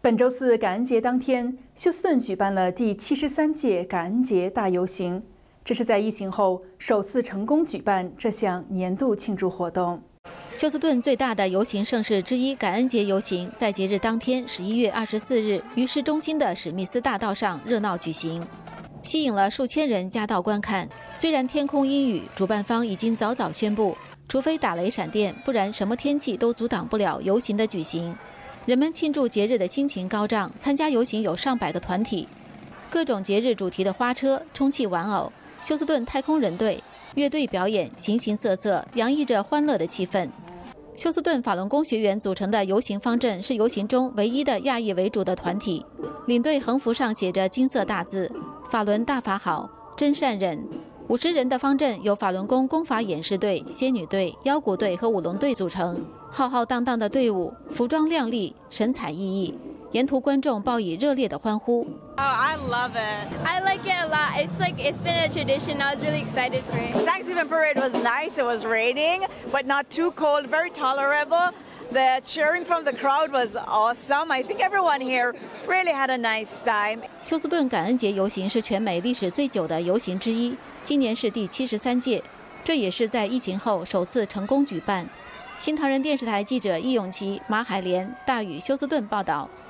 本周四感恩节当天，休斯顿举办了第73届感恩节大游行，这是在疫情后首次成功举办这项年度庆祝活动。 休斯顿最大的游行盛事之一感恩节游行，在节日当天11月24日于市中心的史密斯大道上热闹举行，吸引了数千人夹道观看。虽然天空阴雨，主办方已经早早宣布，除非打雷闪电，不然什么天气都阻挡不了游行的举行。人们庆祝节日的心情高涨，参加游行有上百个团体，各种节日主题的花车、充气玩偶、休斯顿太空人队、乐队表演，形形色色，洋溢着欢乐的气氛。休斯顿法轮功学员组成的游行方阵是游行中唯一的亚裔为主的团体，领队横幅上写着金色大字“法轮大法好，真善忍”。50人的方阵由法轮功功法演示队、仙女队、腰鼓队和舞龙队组成，浩浩荡荡的队伍，服装亮丽，神采奕奕，沿途观众报以热烈的欢呼。 Oh, I love it. I like it a lot. It's been a tradition. I was really excited for it. Thanksgiving parade was nice. It was raining, but not too cold, very tolerable. The cheering from the crowd was awesome. I think everyone here really had a nice time. 休斯顿感恩节游行是全美历史最久的游行之一，今年是第73届，这也是在疫情后首次成功举办。新唐人电视台记者易永琪、马海莲、大宇休斯顿报道。